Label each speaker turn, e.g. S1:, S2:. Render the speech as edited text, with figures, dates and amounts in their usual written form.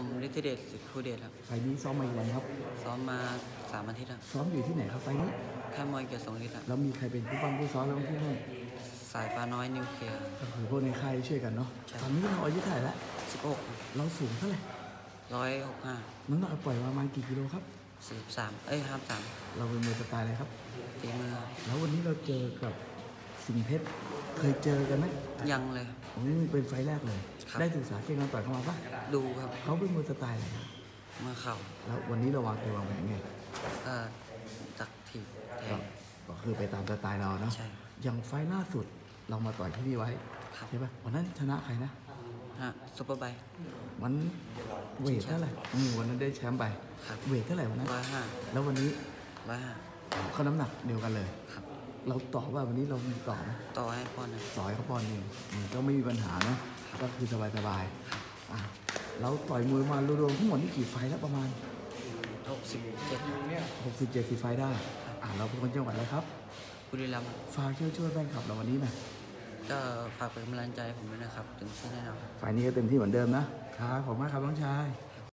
S1: ผมฤทธิเดชสิทธิ์ครูเดชครับ
S2: ไฟล์นี้ซ้อมมาอีกวันครับ
S1: ซ้อมมา3 อาทิตย์ครับ
S2: ซ้อมอยู่ที่ไหนครับไฟล์นี้
S1: แค่มวยเกียรติทรงฤทธิ์ครับ
S2: แล้วมีใครเป็นผู้ปั้มผู้ซ้อมแล้วบ้างที่นู่น
S1: สายฟ้าน้อยนิวเคลียร์
S2: ก็คือพวกในค่ายช่วยกันเนาะ
S1: ใช่
S2: ตอนนี้เราอายุเท่าไหร่แล้ว
S1: 16
S2: เราสูงเท่าไหร่
S1: 165
S2: น้ำหนักปล่อยประมาณกี่กิโลครับ
S1: 43 53
S2: เราเป็นมวยสไตล์อะไรครับ
S1: ฝีมือ
S2: แล้ววันนี้เราเจอกับสิงห์เพชรเคยเจอกันไหม
S1: ยังเลยครับ
S2: ผมนี่เป็นไฟล์แรกเลย
S1: ครับ
S2: ได้ศึกษาเก่งการต่อยเข้ามาปะ
S1: ดูครับ
S2: เขาเป็นมวยสไตล์อะไรครับ
S1: เมื่อเข่า
S2: แล้ววันนี้เราวางแผนไง
S1: ก็จักถีบแท
S2: ก็
S1: ง
S2: ก็คือไปตามสไตล์เราเนาะ
S1: ใช่
S2: อย่างไฟล์ล่าสุดเรามาต่อยที่นี่ไว้
S1: ครับ
S2: ใช่ปะวันนั้นชนะใครนะ
S1: ซุปเปอร์ไบค์
S2: วันเวทเท่าไหร่วันนั้นได้แชมป์ไป
S1: ครับ
S2: เวทเท่าไหร่วันนั้น
S1: 105
S2: แล้ววันนี้
S1: 105
S2: ก็น้ำหนักเดียวกันเลย
S1: ครับ
S2: เราต่อว่าวันนี้เรามีต่อไหม
S1: ต่อให้ปอนด์หนึ่ง
S2: ต่อยเขาปอนด์หนึ่งก็ไม่มีปัญหานะก็คือสบายๆเราต่อยมวยมารวมๆทั้งหมดนี่กี่ไฟล์แล้วประมาณ
S1: 67
S2: 60-70 ไฟล์ได้เราเป็นคนจังหวัดอะไรครับ
S1: บุรีรัมย์
S2: ฝากช่วยแฟนคลับเราวันนี้หนะ
S1: ก็ฝากเป็นกำลังใจให้ผมด้วยนะครับ ถึงที่แน่นอน
S2: ไฟล์นี้ก็เต็มที่เหมือนเดิมนะครับขอบคุณมากครับน้องชาย